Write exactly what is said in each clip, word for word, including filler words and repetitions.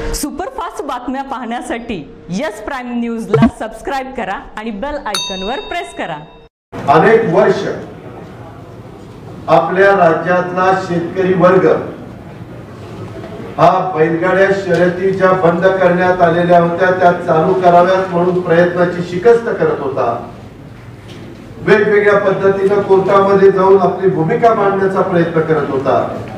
Superfast बातम्या पाहण्यासाठी yes prime न्यूजला सबस्क्राइब करा आणि बेल आयकॉनवर प्रेस करा। अनेक वर्ष आपल्या राज्यातला शेतकरी वर्ग हा बैलगाड्या शर्यती ज्या बंद करण्यात आलेल्या होत्या त्या चालू कराव्यात म्हणून प्रयत्नाची शिकस्त करत होता। वेगवेगळ्या पद्धतीने कोर्टामध्ये जाऊन आपली भूमिका मांडण्याचा प्रयत्न करत होता।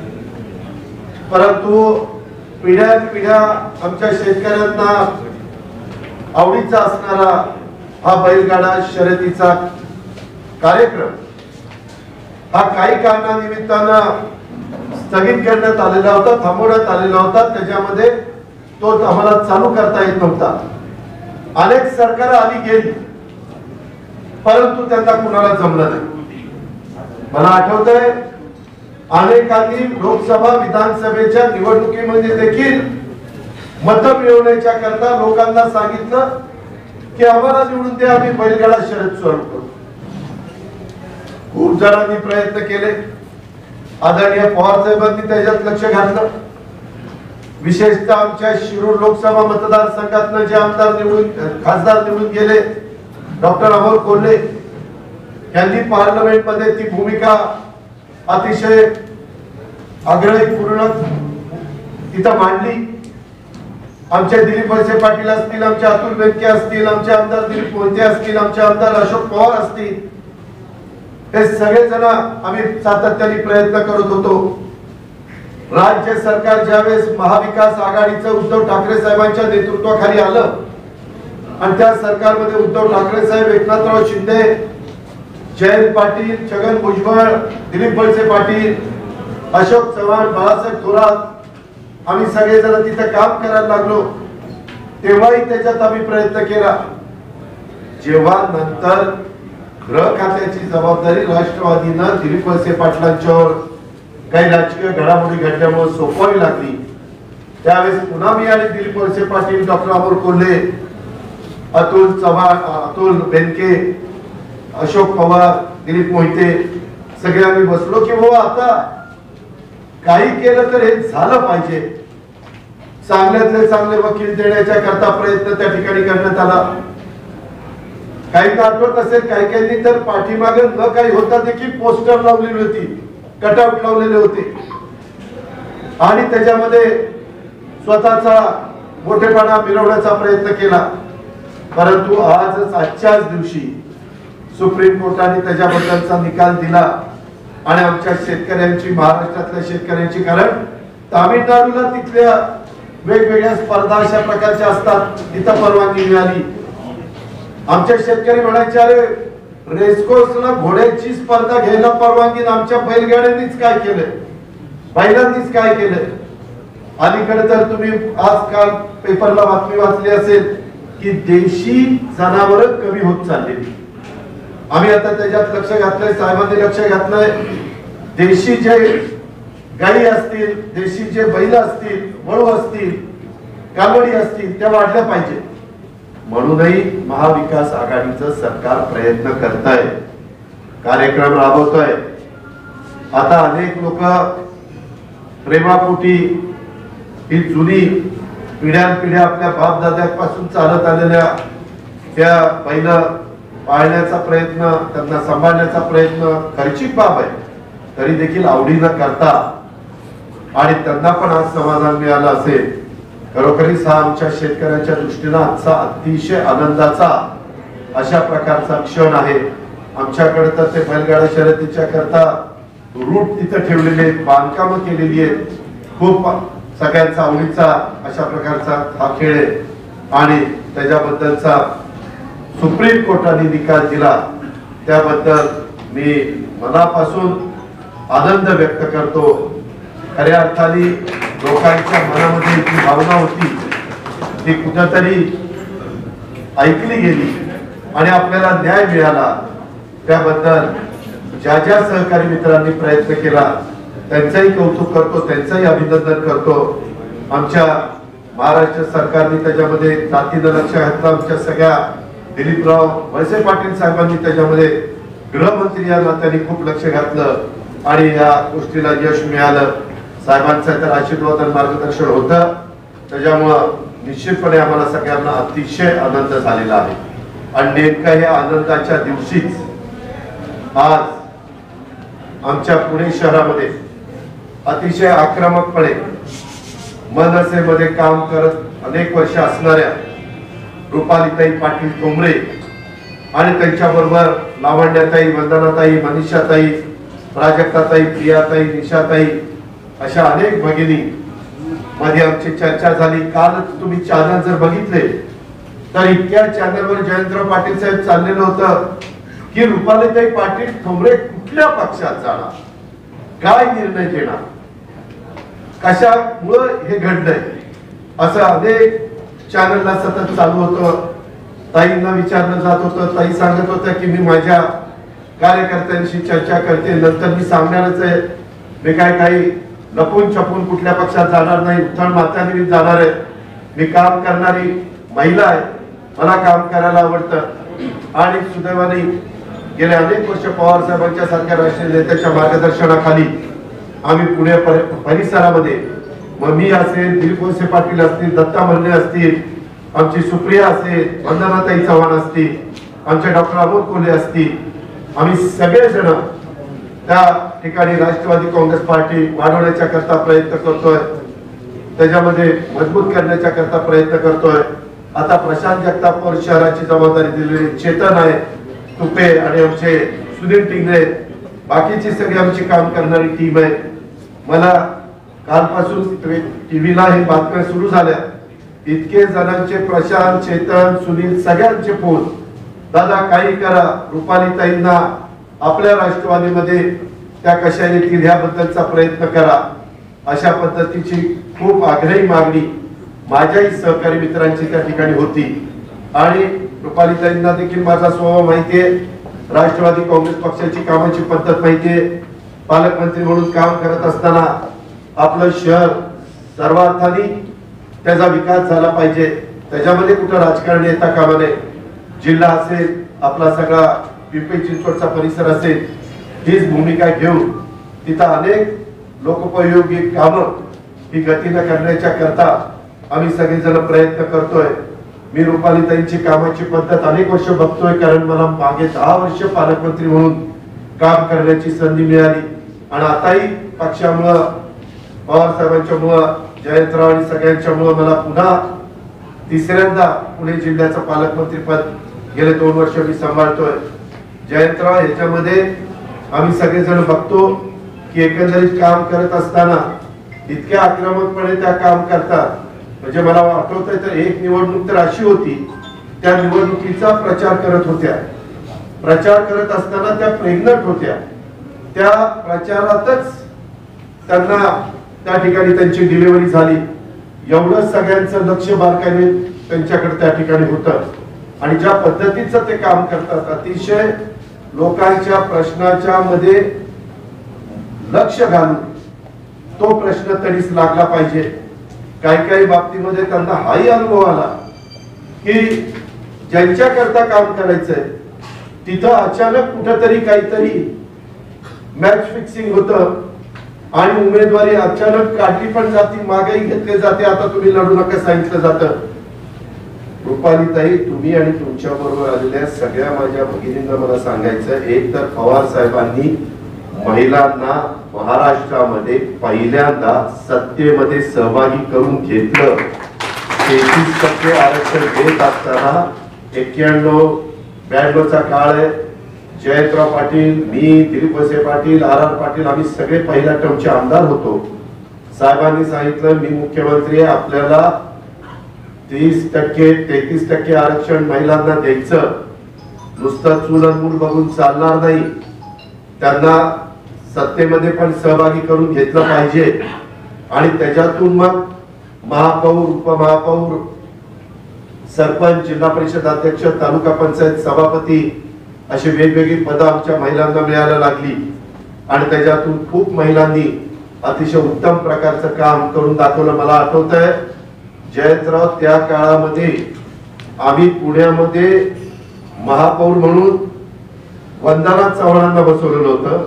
परंतु पिढ्या पिढ्या आमच्या शेतकऱ्यांना आवडीचा असणारा हा बैलगाडा शर्यतीचा कार्यक्रम हा काही कारणानिमित्तानं स्थगित करण्यात आलेला होता, थांबवण्यात आलेला होता। त्याच्यामध्ये तो आम्हाला चालू करता येत नव्हता। अनेक सरकार आली गेली परंतु त्यांना कुणाला जमलं नाही। मला आठवतंय अनेकांनी लोकसभा विधानसभेच्या निवडणुकीमध्ये देखील मत मिळवण्याच्या करता लोकांना सांगितलं की आम्हाला निवडून द्या, आम्ही बैलगाडा शर्यत सुरू करू। खूप जणांनी प्रयत्न केले। आदरणीय पवार साहेबांनी त्याच्यात लक्ष घातलं। विशेषतः आमच्या शिरूर लोकसभा मतदारसंघातून जे आमदार निवडून खासदार निवडून गेले डॉक्टर अमोल कोल्हे यांनी पार्लमेंट मध्ये ती भूमिका अतिशय आग्रहीपूर्ण तिथं मांडली। आमचे दिलीप वळसे पाटील असतील, आमचे अतुल बेनके असतील, आमचे आमदार दिलीप मोहिते असतील, आमचे आमदार अशोक पवार असतील, हे सगळे जण आम्ही सातत्याने प्रयत्न करत होतो। राज्य सरकार ज्यावेळेस महाविकास आघाडीचं उद्धव ठाकरे साहेबांच्या नेतृत्वाखाली आलं आणि त्या सरकारमध्ये उद्धव ठाकरे साहेब, एकनाथराव शिंदे, जयंत पाटील, छगन भुजबळ, दिलीप वळसे पाटील, अशोक चव्हाण, बाळासाहेब थोरात आम्ही सगळेजण तिथे काम करायला लागलो। तेव्हाही त्याच्यात आम्ही प्रयत्न केला। जेव्हा नंतर गृह खात्याची जबाबदारी राष्ट्रवादीनं दिलीप वळसे पाटलांच्यावर काही राजकीय घडामोडी घडल्यामुळे सोपवावी लागली, त्यावेळेस पुन्हा मी आणि दिलीप वळसे पाटील, डॉक्टर अमोल कोल्हे, अतुल चव्हाण, अतुल बेनके, अशोक पवार, दिलीप मोहिते सगळे आम्ही बसलो की बाबा आता काही केलं तर हे झालं पाहिजे। चांगल्यातले चांगले वकील देण्याच्या करता प्रयत्न त्या ठिकाणी करण्यात आला। काही आठवत असेल काही काही तर पाठीमागे न काही होता देखील पोस्टर लावलेली होती, कटआउट लावलेले होते आणि त्याच्यामध्ये स्वतःचा मोठेपणा मिरवण्याचा प्रयत्न केला। परंतु आजच आजच्याच दिवशी सुप्रीम कोर्टाने त्याच्याबद्दलचा निकाल दिला आणि आमच्या शेतकऱ्यांची, महाराष्ट्रातल्या शेतकऱ्यांची, कारण तामिळनाडूला तिथल्या वेगवेगळ्या स्पर्धा अशा प्रकारच्या असतात, तिथं परवानगी मिळाली। आमच्या शेतकरी म्हणायचे अरे रेसकोर्सला घोड्याची स्पर्धा घ्यायला परवानगी, आमच्या बैलगाड्यांनीच काय केलंय, बैलांनीच काय केलंय। अलीकडे तर तुम्ही आजकाल पेपरला बातमी वाचली असेल की देशी जनावर कमी होत चाललेली। आम्ही आता त्याच्यात लक्ष घातलंय, साहेबांनी लक्ष घातलंय। देशी जे गाई असतील, देशी जे बैल असतील, वळू असतील, कालवडी असतील त्या वाढल्या पाहिजे म्हणूनही महाविकास आघाडीचं सरकार प्रयत्न करत आहे, कार्यक्रम राबवत आहे। आता अनेक लोक प्रेमापोटी ही जुनी पिढ्यानपिढ्या आपल्या बापदाद्यापासून चालत आलेल्या त्या बैल पाळण्याचा प्रयत्न, त्यांना सांभाळण्याचा प्रयत्न खर्चिक बाब आहे, तरी देखील आवडीनं करता आणि त्यांना पण आज समाधान मिळालं असेल। खरोखरीच हा आमच्या शेतकऱ्यांच्या दृष्टीनं आजचा अतिशय आनंदाचा अशा प्रकारचा क्षण आहे। आमच्याकडे तर ते बैलगाडा शर्यतीच्या करता रूट तिथं ठेवलेले आहेत, बांधकामं केलेली आहेत, खूप सगळ्यांचा आवडीचा अशा प्रकारचा हा खेळ आहे आणि त्याच्याबद्दलचा सुप्रीम कोर्टाने निकाल दिला त्याबद्दल मी मनापासून आनंद व्यक्त करतो। खऱ्या अर्थाने लोकांच्या मनामध्ये जी भावना होती ती कुठेतरी ऐकली गेली आणि आपल्याला न्याय मिळाला, त्याबद्दल ज्या ज्या सहकारी मित्रांनी प्रयत्न केला त्यांचंही कौतुक करतो, त्यांचंही अभिनंदन करतो। आमच्या महाराष्ट्र सरकारने त्याच्यामध्ये जातीनं लक्ष घातलं। आमच्या सगळ्या दिलीपराव वळसे पाटील साहेबांनी त्याच्यामध्ये, गृहमंत्री या नात्याने खूप लक्ष घातलं आणि या गोष्टीला यश मिळालं। साहेबांचं तर आशीर्वाद आणि मार्गदर्शन होतं त्याच्यामुळं निश्चितपणे आम्हाला सगळ्यांना अतिशय आनंद झालेला आहे. आणि नेमका या आनंदाच्या दिवशीच आज आमच्या पुणे शहरामध्ये अतिशय आक्रमकपणे मनसेमध्ये काम करत अनेक वर्ष असणाऱ्या रुपालीताई पाटील ठोंबरे आणि त्यांच्याबरोबर लावण्याताई, वंदनाताई, मनीषाताई, प्राजक्ताताई, प्रियाताई, निशाताई अशा अनेक भगिनी मध्ये आमची चर्चा झाली. काल तुम्ही चॅनल जर बघितले तर इतक्या चॅनलवर जयंतराव पाटील साहेब चाललेलं होतं की रुपालीताई पाटील ठोंबरे कुठल्या पक्षात जाणार, काय निर्णय घेणार, कशामुळं हे घडलंय असं अनेक चॅनलला सतत चालू होतं. ताईंना विचारलं जात होतं, ताई सांगत होत्या की मी माझ्या कार्यकर्त्यांशी चर्चा करते, नंतर मी सांगणारच आहे, मी काय काही लपून छपून कुठल्या पक्षात जाणार नाही, उथळ माथ्याने जाणार आहे, मी काम करणारी महिला आहे, मला काम करायला आवडतं. आणि सुदैवाने गेले अनेक वर्ष पवार साहेबांच्या सारख्या राष्ट्रीय नेत्याच्या मार्गदर्शनाखाली आम्ही पुणे परिसरामध्ये, मग मी असेल, दिलीप वळसे पाटील असतील, दत्ता मल्ले असतील, आमची सुप्रिया असेल, वंदनाताई चव्हाण असतील, आमचे डॉक्टर अमोल कोल्हे असतील, आम्ही सगळेजण त्या ठिकाणी राष्ट्रवादी काँग्रेस पार्टी वाढवण्याच्या करता प्रयत्न करतोय, त्याच्यामध्ये मजबूत करण्याच्या करता प्रयत्न करतोय. आता प्रशांत जगतापवर शहराची जबाबदारी दिलेली चेतन आहे तुपे आणि आमचे सुनील टिंगरे, बाकीची सगळी आमची काम करणारी टीम आहे. मला कालपासून टीव्हीला हे बातम्या सुरू झाल्या, इतके जणांचे, प्रशांत, चेतन, सुनील सगळ्यांचे फोन, दादा काही करा, रुपालीताईंना आपल्या राष्ट्रवादीमध्ये त्या कशा येतील याबद्दलचा प्रयत्न करा, अशा पद्धतीची खूप आग्रही मागणी माझ्याही सहकारी मित्रांची त्या ठिकाणी होती. आणि रुपालीताईंना देखील माझा स्वभाव माहितीये, राष्ट्रवादी काँग्रेस पक्षाची कामाची पद्धत माहितीये. पालकमंत्री म्हणून काम करत असताना आपलं शहर सर्वार्थाने त्याचा विकास झाला पाहिजे, त्याच्यामध्ये कुठं राजकारण येता कामा नये. जिल्हा असेल, आपला सगळा पिंपरी चिंचवडचा परिसर असेल, हीच भूमिका घेऊन तिथं अनेक लोकोपयोगी कामं ही गतीनं करण्याच्या करता आम्ही सगळेजण प्रयत्न करतोय. मी रुपालीताईंची कामाची पद्धत अनेक वर्ष बघतोय, कारण मला मागे दहा वर्ष पालकमंत्री म्हणून काम करण्याची संधी मिळाली. आणि आताही पक्षामुळं, पवार साहेबांच्या मुळे, जयंतराव आणि सगळ्यांच्या मुळे मला पुन्हा तिसऱ्यांदा पुणे जिल्ह्याचं पालकमंत्री पद गेले दोन वर्ष मी सांभाळतोय. जयंतराव ह्याच्यामध्ये आम्ही सगळेजण बघतो की एकंदरीत काम करत असताना इतक्या आक्रमकपणे त्या काम करतात. म्हणजे मला आठवतंय तर एक निवडणूक तर अशी होती, त्या निवडणुकीचा प्रचार करत होत्या, प्रचार करत असताना त्या प्रेग्नंट होत्या, त्या प्रचारातच त्यांना त्या ठिकाणी त्यांची डिलिव्हरी झाली. एवढं सगळ्यांचं लक्ष बारकाईने त्यांच्याकडे त्या ठिकाणी होतं. आणि ज्या पद्धतीचं ते काम करतात, अतिशय लोकांच्या प्रश्नाच्या मध्ये लक्ष घालून तो प्रश्न तरीच लागला पाहिजे. काही काही बाबतीमध्ये त्यांना हाही अनुभव आला की ज्यांच्या करता काम करायचंय तिथं अचानक कुठंतरी काहीतरी मॅच फिक्सिंग होतं आणि उमेदवारी अचानक काढली पण जाती, मागेही घेतले जाते, आता तुम्ही लढू नका सांगितलं जातं. रुपालीताई, तुम्ही आणि तुमच्या बरोबर आलेल्या सगळ्या माझ्या भगिनींना मला सांगायचं, एक तर पवार साहेबांनी महिलांना महाराष्ट्रामध्ये पहिल्यांदा सत्तेमध्ये सहभागी करून घेतलं. तेहतीस टक्के आरक्षण देत असताना एक्क्याण्णव ब्याण्णवचा काळ आहे. जयंतराव पाटील, मी, दिलीप वळसे पाटील, आर आर पाटील, आम्ही सगळे पहिल्या टर्मचे आमदार होतो. साहेबांनी सांगितलं मी मुख्यमंत्री आहे, आपल्याला तीस टक्के तेहतीस टक्के आरक्षण महिलांना द्यायचं, नुसतं चूल आणि मूल बघून चालणार नाही, त्यांना सत्तेमध्ये पण सहभागी करून घेतलं पाहिजे. आणि त्याच्यातून मग महापौर, उपमहापौर, सरपंच, जिल्हा परिषद अध्यक्ष, तालुका पंचायत सभापती अशी वेगवेगळी पदं आमच्या महिलांना मिळायला लागली. आणि त्याच्यातून खूप महिलांनी अतिशय उत्तम प्रकारचं काम करून दाखवलं. मला आठवतंय जयंतराव, त्या काळामध्ये आम्ही पुण्यामध्ये महापौर म्हणून वंदना चव्हाणांना बसवलेलं होतं,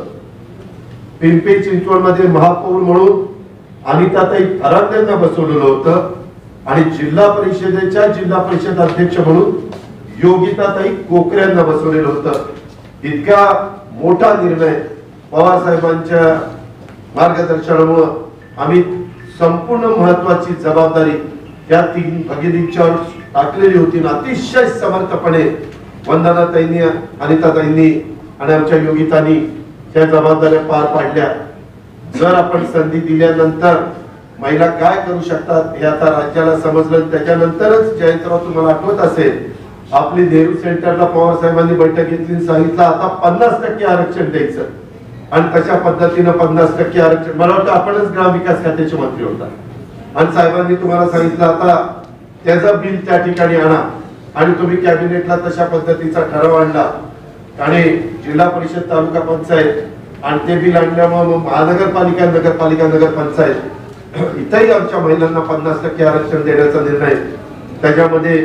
पिंपरी चिंचवड मध्ये महापौर म्हणून अनिताताई फरांदेंना बसवलेलं होतं, आणि जिल्हा परिषदेच्या जिल्हा परिषद अध्यक्ष म्हणून योगिताताई कोकऱ्यांना बसवलेलं होतं। इतका मोठा निर्णय पवार साहेबांच्या मार्गदर्शनामुळे आम्ही संपूर्ण महत्वाची जबाबदारी या तीन भगिनींच्यावर टाकलेली होती ना, अतिशय समर्थपणे वंदनाताईंनी, अनिताताईंनी आणि आमच्या योगितांनी त्या जबाबदाऱ्या पार पाडल्या। जर आपण संधी दिल्यानंतर महिला काय करू शकतात हे आता राज्याला समजलं। त्याच्यानंतरच जयंतराव, तुम्हाला आठवत असेल, आपली नेहरू सेंटरला पवार साहेबांनी बैठक घेतली, सांगितलं आता पन्नास टक्के आरक्षण द्यायचं आणि तशा पद्धतीनं पन्नास टक्के आरक्षण, मला वाटतं आपणच ग्रामविकास खात्याचे मंत्री होता आणि साहेबांनी तुम्हाला सांगितलं आता त्याचं बिल त्या ठिकाणी आणा आणि तुम्ही कॅबिनेटला तशा पद्धतीचा ठराव आणला आणि जिल्हा परिषद, तालुका पंचायत आणि ते बिल आणल्यामुळे महानगरपालिका, नगरपालिका, नगरपंचायत इथेही आमच्या महिलांना पन्नास टक्के आरक्षण देण्याचा निर्णय। त्याच्यामध्ये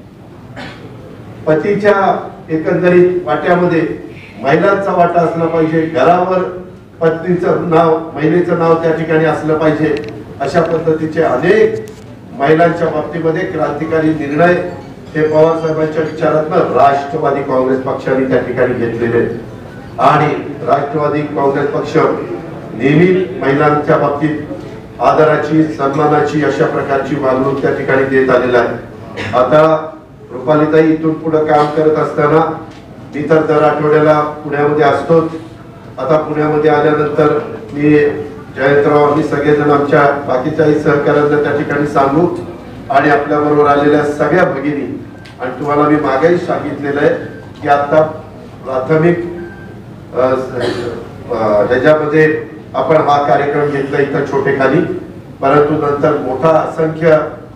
पतीच्या एकंदरीत वाट्यामध्ये महिलांचा वाटा असला पाहिजे, घरावर पत्नीचं नाव, महिलेचं नाव त्या ठिकाणी असलं पाहिजे। अशा पद्धतीचे अनेक महिलांच्या बाबतीमध्ये क्रांतिकारी निर्णय हे पवार साहेबांच्या विचारातनं राष्ट्रवादी काँग्रेस पक्षाने त्या ठिकाणी घेतलेले आणि राष्ट्रवादी काँग्रेस पक्ष नेहमी महिलांच्या बाबतीत आदराची, सन्मानाची अशा प्रकारची वागणूक त्या ठिकाणी देत आलेला आहे। आता रुपालीताई इथून पुढे काम करत असताना मी तर दर आठवड्याला पुण्यामध्ये असतोच। आता पुण्यामध्ये आल्यानंतर मी जयंतराव, आम्ही सगळेजण आमच्या बाकीच्याही सहकार्यांना त्या ठिकाणी सांगू आणि आपल्या बरोबर आलेल्या सगळ्या भगिनी, आणि तुम्हाला मी मागेही सांगितलेलं आहे की आता प्राथमिक ह्याच्यामध्ये आपण हा कार्यक्रम घेतला इथं छोटेखाली, परंतु नंतर मोठा असंख्य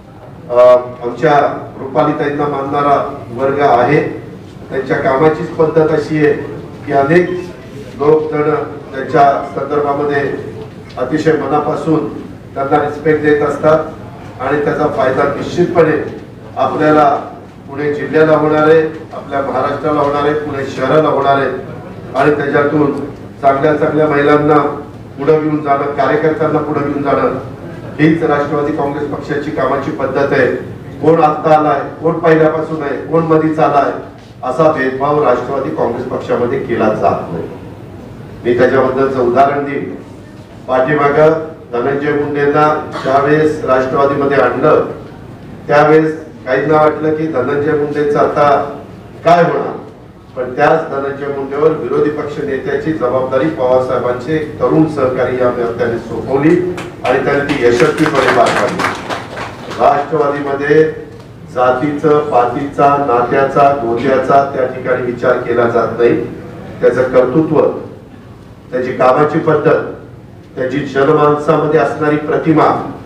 आमच्या रुपालीताईंना मानणारा वर्ग आहे। त्यांच्या कामाचीच पद्धत अशी आहे की अनेक लोक जण त्यांच्या संदर्भामध्ये अतिशय मनापासून त्यांना रिस्पेक्ट देत असतात आणि त्याचा फायदा निश्चितपणे आपल्याला पुणे जिल्ह्याला होणार आहे, आपल्या महाराष्ट्राला होणार आहे, पुणे शहराला होणार आहे आणि त्याच्यातून चांगल्या चांगल्या महिलांना पुढे घेऊन जाणं, कार्यकर्त्यांना पुढे घेऊन जाणं हीच राष्ट्रवादी काँग्रेस पक्षाची कामाची पद्धत आहे। कोण आता आलाय, कोण पहिल्यापासून आहे, कोण मधीच आलाय असा भेदभाव राष्ट्रवादी काँग्रेस पक्षामध्ये केला जात नाही। मी त्याच्याबद्दलचं उदाहरण देईन। पाठीमाग धनंजय मुंडेंना ज्यावेळेस राष्ट्रवादीमध्ये आणलं त्यावेळेस काहींना वाटलं की धनंजय मुंडेंचं आता काय होणार, पण त्याच धनंजय मुंडेवर विरोधी पक्ष नेत्याची जबाबदारी पवार साहेबांचे तरुण सहकारी या त्यांनी सोपवली आणि त्यांनी ती यशस्वीपणे पार पाडली। राष्ट्रवादीमध्ये जातीचं, पातीचा, नात्याचा, गोत्याचा त्या ठिकाणी विचार केला जात नाही। त्याचं कर्तृत्व, त्याची कामाची पद्धत, त्याची जनमानसामध्ये असणारी प्रतिमा,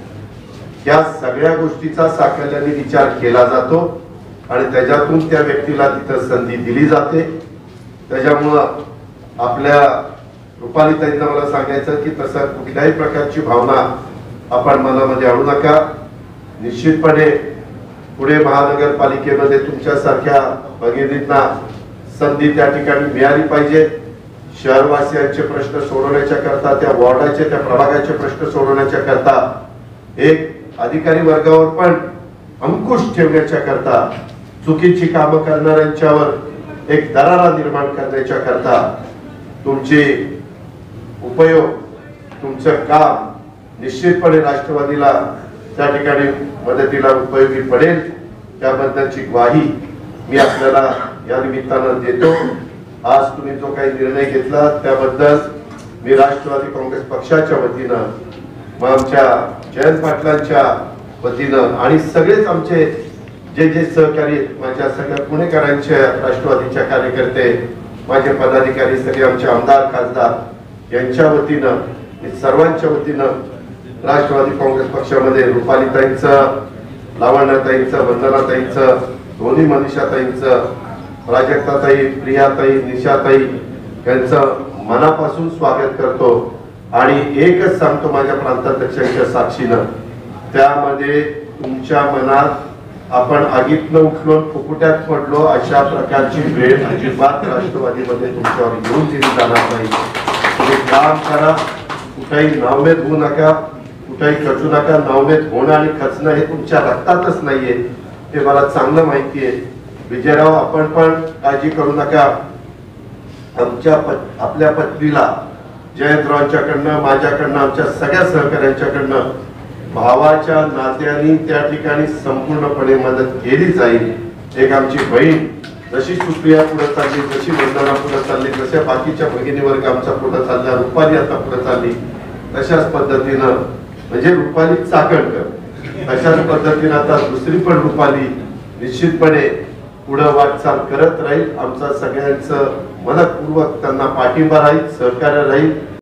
या सगळ्या गोष्टीचा साकल्याने विचार केला जातो आणि त्याच्यातून त्या व्यक्तीला तिथं संधी दिली जाते। त्याच्यामुळं आपल्या रुपालीताईंना मला सांगायचं की तसं कुठल्याही प्रकारची भावना आपण मनामध्ये आणू नका। निश्चितपणे पुणे महानगरपालिकेमध्ये तुमच्यासारख्या भगिनींना संधी त्या ठिकाणी मिळाली पाहिजे। शहरवासियांचे प्रश्न सोडवण्याच्या करता, त्या वॉर्डाचे, त्या प्रभागाचे प्रश्न सोडवण्याच्या करता, एक अधिकारी वर्गावर पण अंकुश ठेवण्याच्या करता, चुकीची कामं करणाऱ्यांच्यावर एक दरारा निर्माण करण्याच्या करता तुमचे उपयोग, तुमचं काम निश्चितपणे राष्ट्रवादीला त्या ठिकाणी मदतीला उपयोगी पडेल, त्याबद्दलची ग्वाही मी आपल्याला या निमित्तानं देतो। आज तुम्ही जो काही निर्णय घेतला त्याबद्दल मी राष्ट्रवादी काँग्रेस पक्षाच्या वतीनं, मग आमच्या जयंत पाटलांच्या वतीनं आणि सगळेच आमचे जे जे सहकारी, माझ्या सगळ्या पुणेकरांच्या, राष्ट्रवादीच्या कार्यकर्ते, माझे पदाधिकारी, सगळे आमचे आमदार, खासदार यांच्या वतीनं, सर्वांच्या वतीनं राष्ट्रवादी काँग्रेस पक्षामध्ये रुपालीताईंचं, लावण्याताईंचं, वंदनाताईंचं, दोन्ही मनीषाताईंचं, प्राजक्ताताई, प्रियाताई, निशाताई यांचं मनापासून स्वागत करतो आणि एकच सांगतो माझ्या प्रांताध्यक्षांच्या साक्षीनं, त्यामध्ये तुमच्या मनात आपण आगीतनं उठलो, फुकुट्यात पडलो अशा प्रकारची वेळ अजिबात राष्ट्रवादीमध्ये तुमच्यावर येऊन दिली जाणार नाही। तुम्ही काम करा, कुठेही नावमेद होऊ नका, कुठेही खचू नका. नावमेद होणं आणि खचणं हे तुमच्या रक्तातच नाहीये, हे मला चांगलं माहिती आहे. विजयराव, आपण पण काळजी करू नका. आमच्या पत, आपल्या पत्नीला जयंतरावांच्याकडनं, माझ्याकडनं, आमच्या सगळ्या सहकाऱ्यांच्याकडनं भावाच्या नात्याने त्या ठिकाणी संपूर्णपणे मदत केली जाईल. एक आमची बहीण जशी सुप्रिया पुढे चालली, जशी वंदना पुढे चालली, जशा बाकीच्या भगिनी वर्ग आमचा पुढे चालला, रुपाली आता पुढे चालली, तशाच पद्धतीनं म्हणजे रुपाली चाकणकर अशाच पद्धतीनं आता दुसरी पण रुपाली निश्चितपणे पुढे वाटचाल करत राहील. आमचा सगळ्यांचं मनपूर्वक त्यांना पाठिंबा राहील, सहकार्य राहील.